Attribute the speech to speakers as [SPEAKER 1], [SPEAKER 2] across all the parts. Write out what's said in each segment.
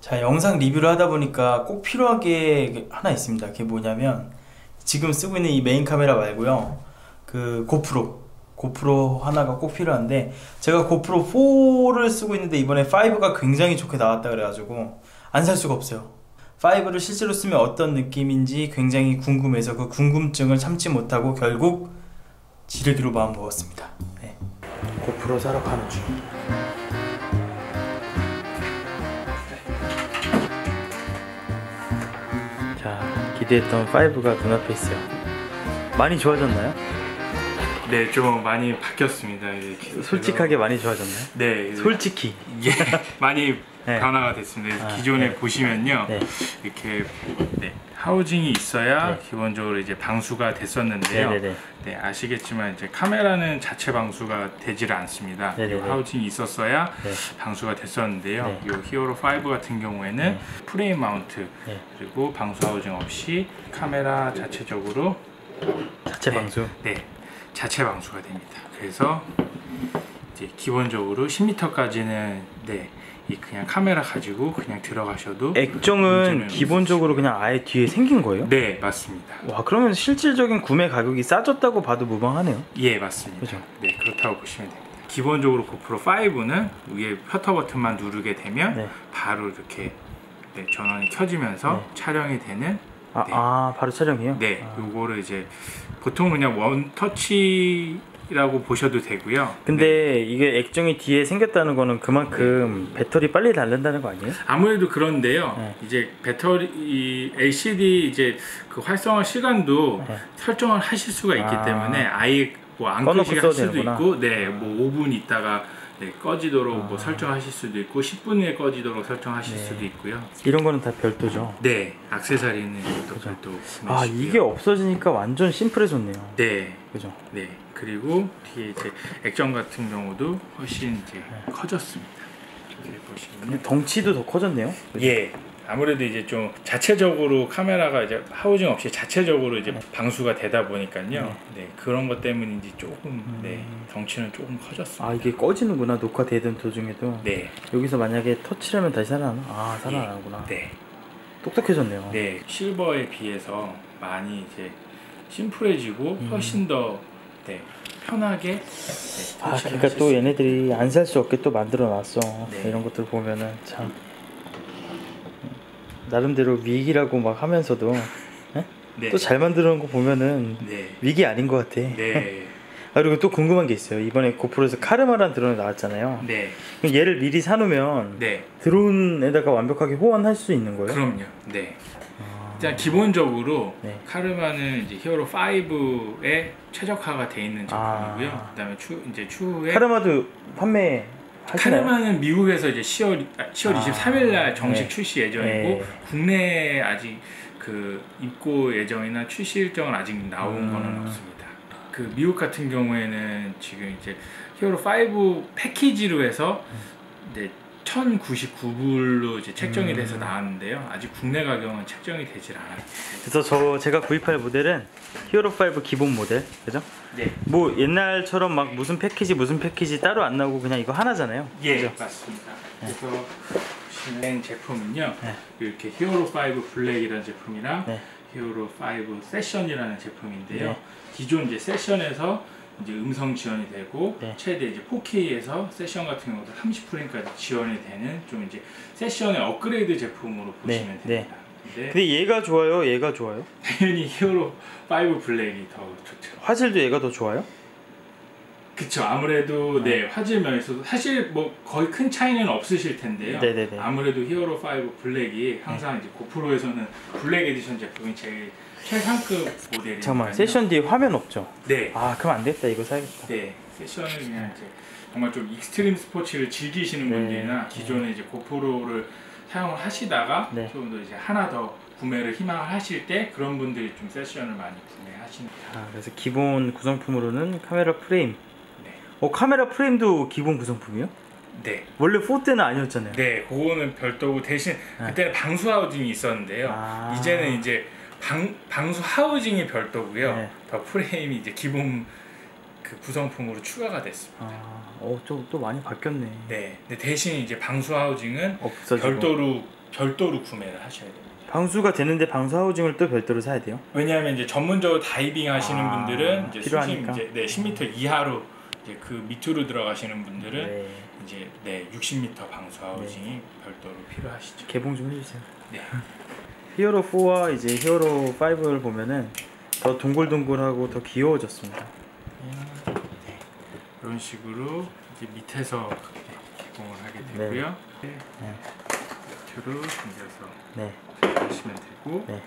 [SPEAKER 1] 자, 영상 리뷰를 하다 보니까 꼭 필요한 게 하나 있습니다. 그게 뭐냐면 지금 쓰고 있는 이 메인 카메라 말고요, 그 고프로 하나가 꼭 필요한데, 제가 고프로 4를 쓰고 있는데 이번에 5가 굉장히 좋게 나왔다 그래가지고 안 살 수가 없어요. 5를 실제로 쓰면 어떤 느낌인지 굉장히 궁금해서 그 궁금증을 참지 못하고 결국 지르기로 마음먹었습니다. 네. 고프로 사러 가는 중. 자, 기대했던 5가 눈앞에 있어요. 많이 좋아졌나요?
[SPEAKER 2] 네, 좀 많이 바뀌었습니다.
[SPEAKER 1] 솔직하게 많이 좋아졌나요?
[SPEAKER 2] 네,
[SPEAKER 1] 솔직히
[SPEAKER 2] 예, 많이
[SPEAKER 1] 네.
[SPEAKER 2] 변화가 됐습니다. 기존에
[SPEAKER 1] 네.
[SPEAKER 2] 보시면요,
[SPEAKER 1] 네.
[SPEAKER 2] 이렇게 하우징이 있어야
[SPEAKER 1] 네.
[SPEAKER 2] 기본적으로 이제 방수가 됐었는데요.
[SPEAKER 1] 네네네.
[SPEAKER 2] 네, 아시겠지만 이제 카메라는 자체 방수가 되지를 않습니다. 이
[SPEAKER 1] 네네네.
[SPEAKER 2] 하우징이 있었어야
[SPEAKER 1] 네.
[SPEAKER 2] 방수가 됐었는데요.
[SPEAKER 1] 네.
[SPEAKER 2] 이 히어로 5 같은 경우에는
[SPEAKER 1] 네.
[SPEAKER 2] 프레임 마운트,
[SPEAKER 1] 네.
[SPEAKER 2] 그리고 방수 하우징 없이 카메라 자체적으로
[SPEAKER 1] 자체 방수.
[SPEAKER 2] 네, 자체 방수가 됩니다. 그래서 이제 기본적으로 10m까지는 이 그냥 카메라 가지고 그냥 들어가셔도
[SPEAKER 1] 액정은 기본적으로 그냥 아예 뒤에 생긴 거예요?
[SPEAKER 2] 네, 맞습니다.
[SPEAKER 1] 와, 그러면 실질적인 구매 가격이 싸졌다고 봐도 무방하네요.
[SPEAKER 2] 예, 맞습니다.
[SPEAKER 1] 그죠?
[SPEAKER 2] 네, 그렇다고 보시면 됩니다. 기본적으로 고프로 5는 위에 셔터 버튼만 누르게 되면
[SPEAKER 1] 네. 바로
[SPEAKER 2] 이렇게 전원이 켜지면서 촬영이 되는
[SPEAKER 1] 바로 촬영이요?
[SPEAKER 2] 네, 요거를 이제 보통 그냥 원터치라고 보셔도 되고요.
[SPEAKER 1] 근데 이게 액정이 뒤에 생겼다는 거는 그만큼 배터리 빨리 닳는다는 거 아니에요?
[SPEAKER 2] 아무래도 그런데요. 이제 배터리 LCD 이제 그 활성화 시간도 설정을 하실 수가 있기 때문에 아예 뭐 안 끄시게 할 수도 되는구나. 있고, 뭐 5분 있다가 꺼지도록 뭐 설정하실 수도 있고, 10분 후에 꺼지도록 설정하실 수도 있고요.
[SPEAKER 1] 이런 거는 다 별도죠.
[SPEAKER 2] 네, 액세서리는 또 별도.
[SPEAKER 1] 이게 없어지니까 완전 심플해졌네요.
[SPEAKER 2] 네,
[SPEAKER 1] 그죠?
[SPEAKER 2] 네. 그리고 뒤에 이제 액정 같은 경우도 훨씬 이제 커졌습니다. 이렇게 보시면
[SPEAKER 1] 덩치도 더 커졌네요. 그죠?
[SPEAKER 2] 예. 아무래도 이제 좀 자체적으로 카메라가 이제 하우징 없이 자체적으로 이제 방수가 되다 보니까요. 네, 그런 것 때문인지 조금 덩치는 조금 커졌습니다.
[SPEAKER 1] 이게 꺼지는구나, 녹화되던 도중에도.
[SPEAKER 2] 네.
[SPEAKER 1] 여기서 만약에 터치를 하면 다시 살아나나? 살아나는구나.
[SPEAKER 2] 네.
[SPEAKER 1] 똑똑해졌네요.
[SPEAKER 2] 네. 실버에 비해서 많이 이제 심플해지고 훨씬 더 편하게.
[SPEAKER 1] 그러니까 또 얘네들이 안 살 수 없게 또 만들어 놨어. 이런 것들 보면은 참 나름대로 위기라고 막 하면서도 또 잘 만들어 놓은 거 보면은 위기 아닌 것 같아.
[SPEAKER 2] 네.
[SPEAKER 1] 그리고 또 궁금한 게 있어요. 이번에 고프로에서 카르마라는 드론이 나왔잖아요.
[SPEAKER 2] 네.
[SPEAKER 1] 그럼 얘를 미리 사놓으면 드론에다가 완벽하게 호환할 수 있는 거예요?
[SPEAKER 2] 그럼요. 네. 일단 기본적으로 카르마는 이제 히어로 5에 최적화가 돼 있는 제품이고요. 그다음에 추후에
[SPEAKER 1] 카르마도 판매 하시나요?
[SPEAKER 2] 카르마는 미국에서 이제 10월 23일 날 정식 출시 예정이고, 국내에 아직 그 입고 예정이나 출시 일정은 아직 나온 거는 없습니다. 그 미국 같은 경우에는 지금 이제 히어로 5 패키지로 해서 이제 1,099불로 이제 책정이 돼서 나왔는데요. 아직 국내 가격은 책정이 되질 않아요.
[SPEAKER 1] 그래서 제가 구입할 모델은 히어로 5 기본 모델, 그죠?
[SPEAKER 2] 네.
[SPEAKER 1] 뭐 옛날처럼 막 무슨 패키지 따로 안 나오고 그냥 이거 하나잖아요.
[SPEAKER 2] 예,
[SPEAKER 1] 그죠?
[SPEAKER 2] 맞습니다. 그래서 보시는 제품은요, 이렇게 히어로 5 블랙이라는 제품이랑 히어로 5 세션이라는 제품인데요. 기존 이제 세션에서 이제 음성 지원이 되고 최대 이제 4K에서 세션 같은 경우도 30프레임까지 지원이 되는 좀 이제 세션의 업그레이드 제품으로 보시면 됩니다.
[SPEAKER 1] 근데 얘가 좋아요? 얘가 좋아요?
[SPEAKER 2] 당연히 히어로 5 블랙이 더 좋죠.
[SPEAKER 1] 화질도 얘가 더 좋아요?
[SPEAKER 2] 그쵸. 아무래도 화질 면에서도 사실 뭐 거의 큰 차이는 없으실 텐데요. 아무래도 히어로 5 블랙이 항상 이제 고프로에서는 블랙 에디션 제품이 제일 최상급 모델이에요.
[SPEAKER 1] 잠깐만, 세션 뒤에 화면 없죠?
[SPEAKER 2] 네.
[SPEAKER 1] 그럼 안 되겠다. 이거 사야겠다.
[SPEAKER 2] 네. 세션은 그냥 이제 정말 좀 익스트림 스포츠를 즐기시는 분들이나 기존에 이제 고프로를 사용을 하시다가 좀 더 이제 하나 더 구매를 희망을 하실 때 그런 분들이 좀 세션을 많이 구매하시는.
[SPEAKER 1] 그래서 기본 구성품으로는 카메라 프레임. 카메라 프레임도 기본 구성품이요?
[SPEAKER 2] 네.
[SPEAKER 1] 원래 4 때는 아니었잖아요.
[SPEAKER 2] 네, 그거는 별도고 대신 그때는 방수 하우징이 있었는데요. 이제는 이제 방수 하우징이 별도고요. 더 프레임이 이제 기본 그 구성품으로 추가가 됐습니다.
[SPEAKER 1] 좀 또 많이 바뀌었네.
[SPEAKER 2] 네. 근데 대신 이제 방수 하우징은
[SPEAKER 1] 없어지고.
[SPEAKER 2] 별도로 별도로 구매를 하셔야 됩니다.
[SPEAKER 1] 방수가 되는데 방수 하우징을 또 별도로 사야 돼요?
[SPEAKER 2] 왜냐하면 이제 전문적으로 다이빙 하시는 분들은 이제
[SPEAKER 1] 필요하니까.
[SPEAKER 2] 수심 이제 10m 이하로 이제 그 밑으로 들어가시는 분들은
[SPEAKER 1] 네.
[SPEAKER 2] 이제 60m 방수 하우징이 별도로 필요하시죠.
[SPEAKER 1] 개봉 좀 해주세요.
[SPEAKER 2] 네.
[SPEAKER 1] 히어로 4와 이제 히어로 5를 보면은 더 동글동글하고 더 귀여워졌습니다.
[SPEAKER 2] 네. 이런 식으로 이제 밑에서 개봉을 하게 되고요.
[SPEAKER 1] 네.
[SPEAKER 2] 밑으로 당겨서
[SPEAKER 1] 네.
[SPEAKER 2] 하시면 되고,
[SPEAKER 1] 네.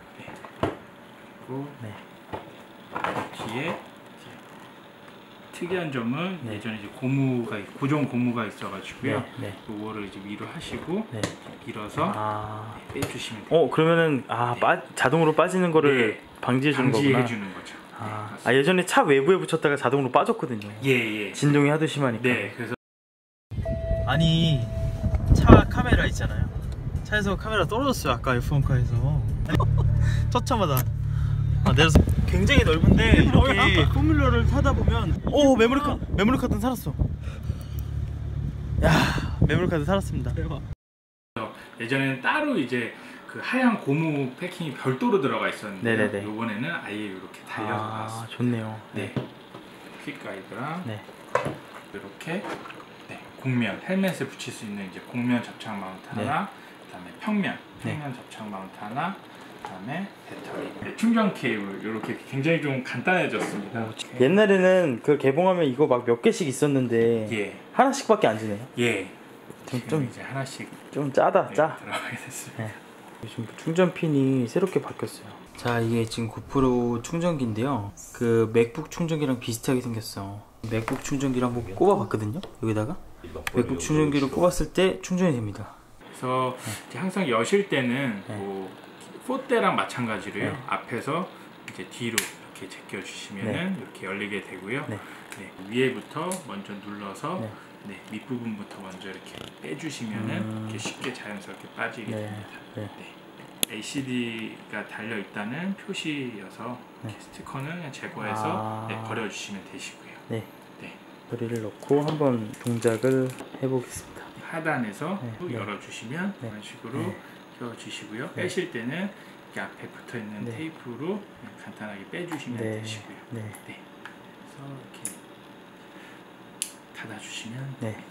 [SPEAKER 2] 그리고
[SPEAKER 1] 네.
[SPEAKER 2] 뒤에 이제 특이한 점은
[SPEAKER 1] 네.
[SPEAKER 2] 예전에 이제 고정 고무가 있어가지고요.
[SPEAKER 1] 네.
[SPEAKER 2] 요거를 이제 위로 하시고
[SPEAKER 1] 네.
[SPEAKER 2] 밀어서 빼주시면 돼요.
[SPEAKER 1] 그러면은 자동으로 빠지는 거를
[SPEAKER 2] 네.
[SPEAKER 1] 방지해 주는 거구나.
[SPEAKER 2] 방지해 주는 거죠.
[SPEAKER 1] 예전에 차 외부에 붙였다가 자동으로 빠졌거든요.
[SPEAKER 2] 예.
[SPEAKER 1] 진동이 하도 심하니까.
[SPEAKER 2] 네, 그래서
[SPEAKER 1] 아니 차 카메라 있잖아요. 차에서 카메라 떨어졌어요. 아까 F1카에서 처참하다. 내려서 굉장히 넓은데 이렇게 포뮬러를 타다 보면 메모리 카드는 살았어. 야, 메모리 카드 살았습니다.
[SPEAKER 2] 예전에는 따로 이제 그 하얀 고무 패킹이 별도로 들어가 있었는데
[SPEAKER 1] 네네네.
[SPEAKER 2] 요번에는 아예 이렇게 달려서 나왔어요.
[SPEAKER 1] 좋네요.
[SPEAKER 2] 네. 퀵 가이드랑
[SPEAKER 1] 네.
[SPEAKER 2] 이렇게 곡면 헬멧에 붙일 수 있는 이제 곡면 접착 마운트 하나, 그다음에 평면 접착 마운트 하나, 그다음에 배터리, 충전 케이블 이렇게 굉장히 좀 간단해졌습니다.
[SPEAKER 1] 옛날에는 그 개봉하면 이거 막 몇 개씩 있었는데
[SPEAKER 2] 예.
[SPEAKER 1] 하나씩밖에 안 주네요.
[SPEAKER 2] 예.
[SPEAKER 1] 좀
[SPEAKER 2] 이제 하나씩
[SPEAKER 1] 좀 짜다.
[SPEAKER 2] 들어가게 됐습니다.
[SPEAKER 1] 지금 충전 핀이 새롭게 바뀌었어요. 자, 이게 지금 고프로 충전기인데요. 그 맥북 충전기랑 비슷하게 생겼어. 맥북 충전기를 한번 꼽아봤거든요. 여기다가 맥북 충전기를 꼽았을 때 충전이 됩니다.
[SPEAKER 2] 그래서 이제 항상 여실 때는 뭐 포대랑 마찬가지로요. 앞에서 이제 뒤로 이렇게 제껴주시면은 이렇게 열리게 되고요. 위에부터 먼저 눌러서 밑부분부터 먼저 이렇게 빼주시면은 이렇게 쉽게 자연스럽게 빠지게 됩니다. LCD가 달려 있다는 표시여서 스티커는 그냥 제거해서 버려주시면 되시고요. 소리를 넣고 한번 동작을 해보겠습니다. 하단에서 열어주시면 이런 식으로 켜주시고요. 빼실 때는 이렇게 앞에 붙어 있는 테이프로 간단하게 빼주시면 되시고요. 그래서 이렇게 닫아주시면 됩니다.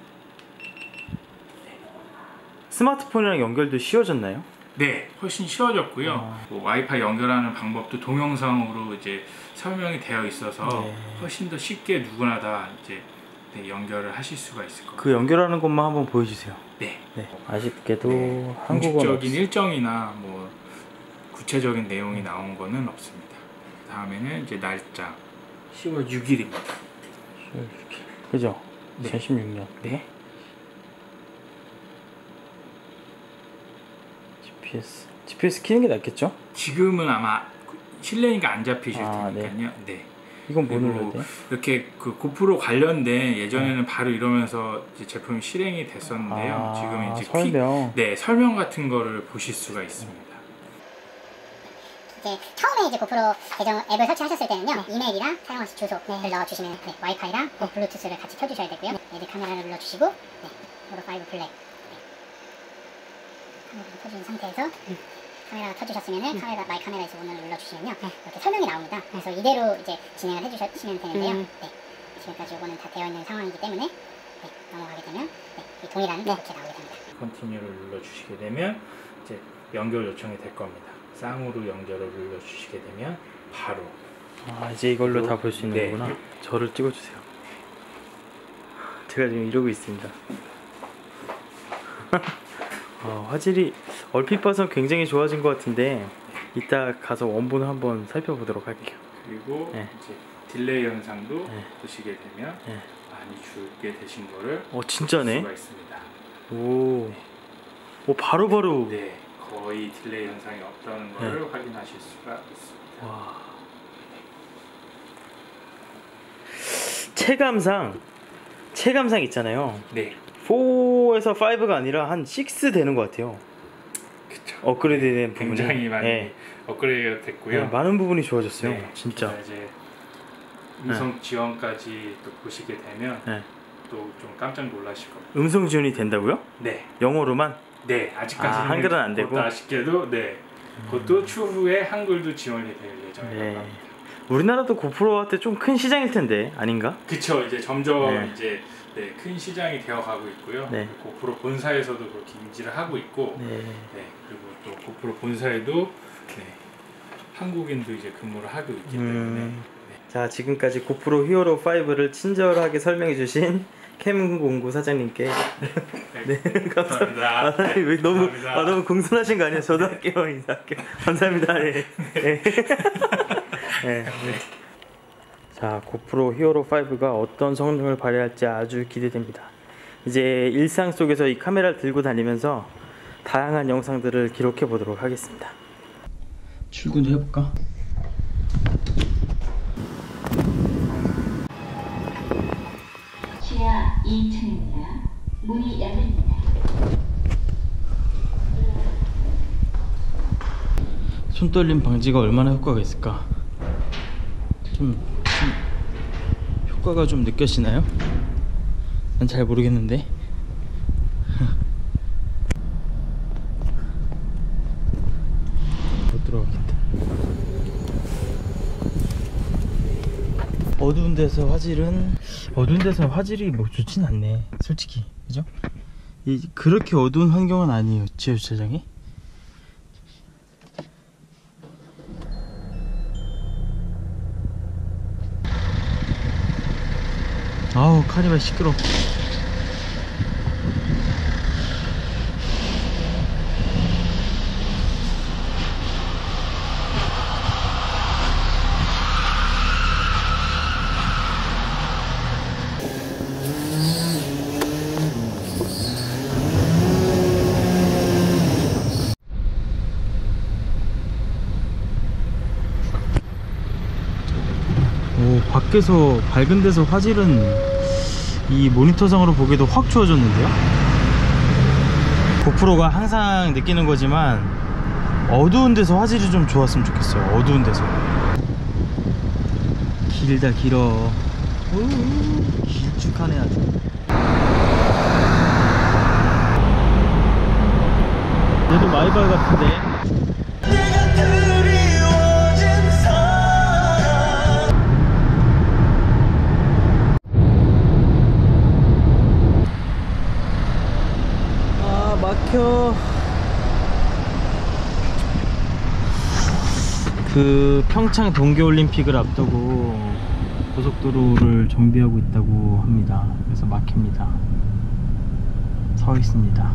[SPEAKER 1] 스마트폰이랑 연결도 쉬워졌나요?
[SPEAKER 2] 네, 훨씬 쉬워졌고요. 뭐 와이파이 연결하는 방법도 동영상으로 이제 설명이 되어 있어서 훨씬 더 쉽게 누구나 다 이제 연결을 하실 수가 있을 겁니다.
[SPEAKER 1] 그 연결하는 것만 한번 보여주세요. 아쉽게도 한국어
[SPEAKER 2] 공식적인 일정이나 뭐 구체적인 내용이 나온 거는 없습니다. 다음에는 이제 날짜 10월 6일입니다.
[SPEAKER 1] 10월 6일. 그죠? 2016년. GPS 키는 게 낫겠죠?
[SPEAKER 2] 지금은 아마 실내니까 안 잡히실 테니까요.
[SPEAKER 1] 이건 뭐 눌러야 돼?
[SPEAKER 2] 이렇게 그 고프로 관련된 예전에는 바로 이러면서 이제 제품이 실행이 됐었는데요. 지금 이제
[SPEAKER 1] 설명.
[SPEAKER 2] 설명 같은 거를 보실 수가 있습니다.
[SPEAKER 3] 이제 처음에 이제 고프로 계정 앱을 설치하셨을 때는요, 이메일이랑 사용하실 주소를 넣어주시면 와이파이랑 블루투스를 같이 켜주셔야 되고요. 레드 카메라를 눌러주시고 히어로 5 블랙 카메라를 켜준 상태에서 카메라가 켜주셨으면은 마이 카메라에서 오늘을 눌러주시면요, 이렇게 설명이 나옵니다. 그래서 이대로 이제 진행을 해주시면 되는데요. 지금까지 이거는 다 되어 있는 상황이기 때문에 넘어가게 되면 이 동일한 이렇게 나오게 됩니다.
[SPEAKER 2] 컨티뉴를 눌러주시게 되면 이제 연결 요청이 될 겁니다. 쌍으로 연결을 눌러주시게 되면 바로
[SPEAKER 1] 이제 이걸로 다 볼 수 있는 거구나. 저를 찍어주세요. 제가 지금 이러고 있습니다. 화질이 얼핏 봐서 굉장히 좋아진 것 같은데 이따 가서 원본을 한번 살펴보도록 할게요.
[SPEAKER 2] 그리고 이제 딜레이 현상도 보시게 되면 많이 줄게 되신 거를
[SPEAKER 1] 진짜네.
[SPEAKER 2] 볼 수가 있습니다.
[SPEAKER 1] 바로바로.
[SPEAKER 2] 거의 딜레이 현상이 없다는 것을 확인하실 수가 있습니다.
[SPEAKER 1] 체감상 있잖아요. 4에서 5가 아니라 한 6 되는 것 같아요.
[SPEAKER 2] 그쵸.
[SPEAKER 1] 업그레이드된 부분이
[SPEAKER 2] 굉장히 많이 업그레이드가 됐고요.
[SPEAKER 1] 많은 부분이 좋아졌어요. 진짜.
[SPEAKER 2] 이제 음성 지원까지 또 보시게 되면 또 좀 깜짝 놀라실 겁니다.
[SPEAKER 1] 음성 지원이 된다고요? 영어로만?
[SPEAKER 2] 네, 아직까지는
[SPEAKER 1] 한글은 안 되고?
[SPEAKER 2] 그것도 아쉽게도 네, 그것도 추후에 한글도 지원이 될 예정이라고
[SPEAKER 1] 네.
[SPEAKER 2] 합니다.
[SPEAKER 1] 우리나라도 고프로한테 좀 큰 시장일 텐데 아닌가?
[SPEAKER 2] 그쵸, 이제 점점
[SPEAKER 1] 네.
[SPEAKER 2] 이제 네, 큰 시장이 되어가고 있고요.
[SPEAKER 1] 네.
[SPEAKER 2] 고프로 본사에서도 그렇게 인지를 하고 있고,
[SPEAKER 1] 네.
[SPEAKER 2] 네, 그리고 또 고프로 본사에도 네, 한국인도 이제 근무를 하고 있기 때문에.
[SPEAKER 1] 자, 지금까지 고프로 히어로 5를 친절하게 설명해주신 캠공구 사장님께 네,
[SPEAKER 2] 감사합니다.
[SPEAKER 1] 아, 왜 너무
[SPEAKER 2] 감사합니다.
[SPEAKER 1] 너무 공손하신 거 아니에요? 저도 할게요, 인사할게요. 감사합니다. 네. 네. 네. 자, 고프로 히어로 5가 어떤 성능을 발휘할지 아주 기대됩니다. 이제 일상 속에서 이 카메라를 들고 다니면서 다양한 영상들을 기록해 보도록 하겠습니다. 출근도 해볼까?
[SPEAKER 4] 지하 2층입니다. 문이 열립니다.
[SPEAKER 1] 손떨림 방지가 얼마나 효과가 있을까? 좀 효과가 좀 느껴지나요? 난 잘 모르겠는데. 못 들어가겠다. 어두운 데서 화질이 뭐 좋진 않네, 솔직히. 그죠? 그렇게 어두운 환경은 아니에요, 지하 주차장이. 아우, 카니발 시끄러. 오, 밖에서 밝은 데서 화질은 이 모니터상으로 보기에도 확 좋아졌는데요? 고프로가 항상 느끼는 거지만 어두운 데서 화질이 좀 좋았으면 좋겠어요. 어두운 데서. 길다, 길어. 길쭉하네 아주. 얘도 마이바이 같은데. 막혀. 그 평창 동계올림픽을 앞두고 고속도로를 정비하고 있다고 합니다. 그래서 막힙니다. 서 있습니다.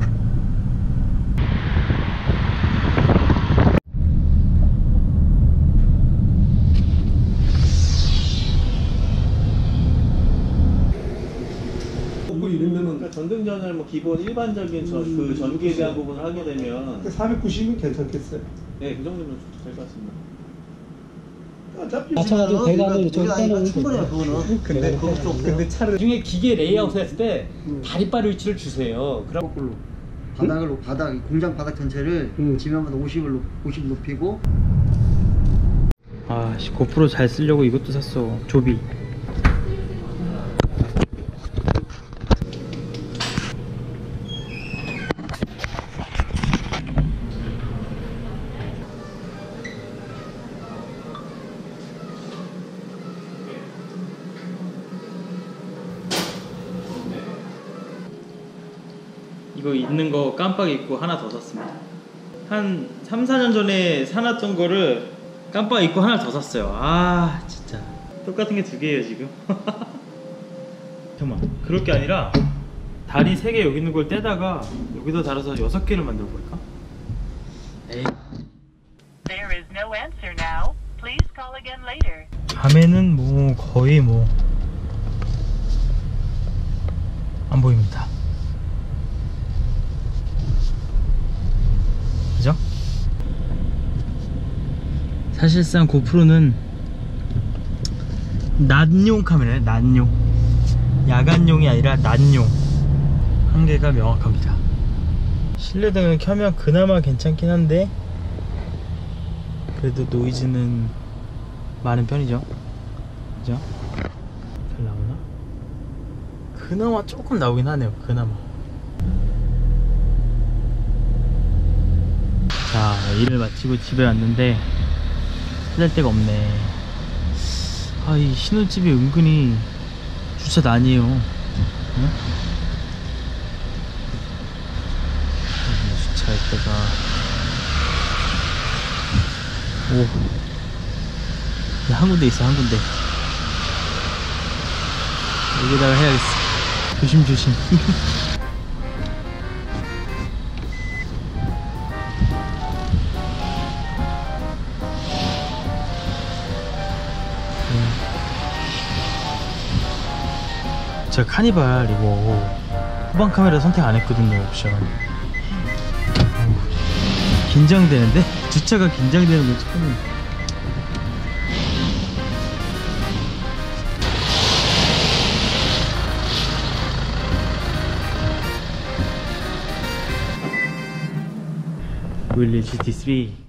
[SPEAKER 5] 그러니까 전등전을 뭐 기본 일반적인 그 전기에 대한 부분을 하게 되면
[SPEAKER 6] 490이면 괜찮겠어요?
[SPEAKER 5] 네, 그 정도면 될 것 같습니다.
[SPEAKER 6] 어차피
[SPEAKER 7] 마찬가지로 배관을
[SPEAKER 8] 이거 충분해요 그거는.
[SPEAKER 7] 근데 차를 중에 기계 레이아웃 했을 때 다리빨 위치를 주세요. 그럼
[SPEAKER 8] 거꾸로 바닥 공장 바닥 전체를 지면마다 50 높이고.
[SPEAKER 1] 아, 고프로 잘 쓰려고 이것도 샀어. 조비. 이거 있는 거 깜빡 잊고 하나 더 샀습니다. 한 3, 4년 전에 사놨던 거를 깜빡 잊고 하나 더 샀어요. 아, 진짜 똑같은 게 두 개예요 지금. 잠깐만, 그럴 게 아니라 다리 3개 여기 있는 걸 떼다가 여기다 달아서 6개를 만들어 볼까? 에이.
[SPEAKER 9] There is no answer now. Please call again later.
[SPEAKER 1] 밤에는 뭐 거의 뭐 안 보입니다. 그죠? 사실상 고프로는 낮용 카메라예요. 낮용. 야간용이 아니라 낮용. 한계가 명확합니다. 실내등을 켜면 그나마 괜찮긴 한데 그래도 노이즈는 많은 편이죠. 그죠? 잘 나오나? 그나마 조금 나오긴 하네요. 그나마. 일을 마치고 집에 왔는데 찾을 데가 없네. 이 신혼집이 은근히 주차도 아니에요. 응? 주차할 때가 한 군데 있어, 한 군데. 여기다가 해야겠어. 조심조심. 제가 카니발 이거 후방 카메라 선택 안 했거든요, 옵션. 긴장되는데? 주차가 긴장되는 건 처음이에요. 윌리 GT3